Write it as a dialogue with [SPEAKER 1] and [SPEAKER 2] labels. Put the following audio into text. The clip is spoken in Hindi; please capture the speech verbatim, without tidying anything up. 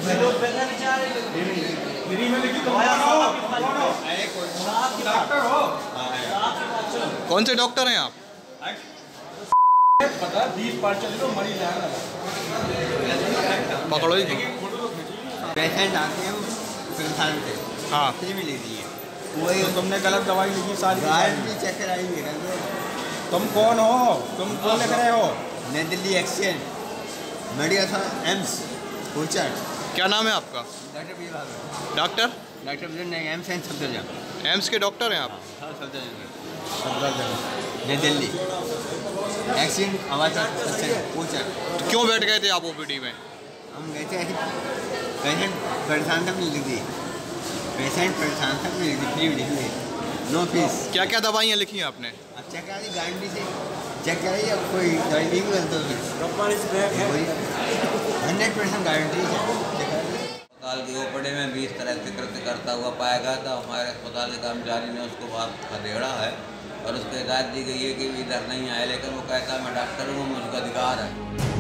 [SPEAKER 1] कौन से डॉक्टर हैं आप?
[SPEAKER 2] पता बीस पार चले तो मरीज आएगा।
[SPEAKER 1] पकड़ो ही।
[SPEAKER 3] पेशेंट आते हैं संस्थान से,
[SPEAKER 1] हाँ
[SPEAKER 3] फ्री में ले दी है
[SPEAKER 2] वही तो तुमने गलत दवाई लिखी सारी।
[SPEAKER 3] गारंटी चेक कराएंगे।
[SPEAKER 2] तुम कौन हो? तुम कौन लिख रहे हो?
[SPEAKER 3] नई दिल्ली एक्सचेंज मेडिकल एम्स कोचर।
[SPEAKER 1] क्या नाम है आपका?
[SPEAKER 3] डॉक्टर बी भाग
[SPEAKER 1] डॉक्टर
[SPEAKER 3] डॉक्टर नहीं एम्स एंड सफदरजंग।
[SPEAKER 1] एम्स के डॉक्टर हैं आप?
[SPEAKER 3] हाँ सफदरजंग नई दिल्ली एक्सचेंज आवाज कोचर।
[SPEAKER 1] तो क्यों बैठ गए थे आप ओपीडी में?
[SPEAKER 3] हम गए थे पेशेंट परेशान था, लिख दी पेशेंट परेशान था, लिख दी फ्री लिख दी, नो फीस।
[SPEAKER 1] क्या क्या दवाइयाँ लिखी हैं आपने?
[SPEAKER 3] अब चेक करा दी गारंटी से चेक कराइए। अब कोई दवाई नहीं मिलता तो हंड्रेड परसेंट गारंटी है।
[SPEAKER 4] अस्पताल के ओपीडी में भी इस तरह से कृत्य करता हुआ पाया गया था। हमारे अस्पताल के कर्मचारी ने उसको बात खदेड़ा है और उसको हिदायत दी गई है कि इधर नहीं आए, लेकिन वो कहता है मैं डॉक्टर हूँ, मुझको अधिकार है।